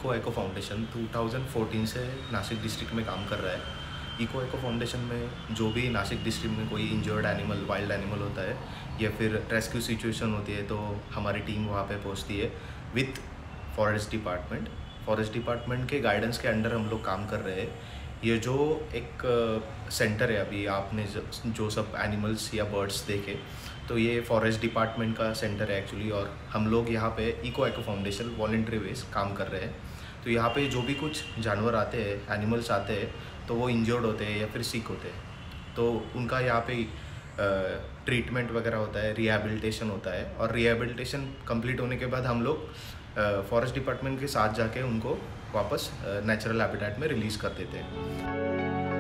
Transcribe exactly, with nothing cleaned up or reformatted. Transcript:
Eco eco foundation दो हज़ार चौदह से नासिक डिस्ट्रिक्ट में काम कर रहा है। इको एको फाउंडेशन में जो भी नासिक डिस्ट्रिक्ट में कोई इंजर्ड एनिमल, वाइल्ड एनिमल होता है या फिर रेस्क्यू सिचुएशन होती है तो हमारी टीम वहाँ पे पहुँचती है with forest department. Forest department के गाइडेंस के अंडर हम लोग काम कर रहे हैं। ये जो एक सेंटर है, अभी आपने जो सब एनिमल्स या बर्ड्स देखे तो ये फॉरेस्ट डिपार्टमेंट का सेंटर है एक्चुअली, और हम लोग यहाँ पे eco eco foundation voluntary base काम कर रहे हैं। तो यहाँ पे जो भी कुछ जानवर आते हैं, एनिमल्स आते हैं, तो वो इंजर्ड होते हैं या फिर सिक होते हैं, तो उनका यहाँ पे ट्रीटमेंट वगैरह होता है, रिहैबिलिटेशन होता है, और रिहैबिलिटेशन कंप्लीट होने के बाद हम लोग फॉरेस्ट डिपार्टमेंट के साथ जाके उनको वापस नेचुरल हैबिटेट में रिलीज़ कर देते हैं।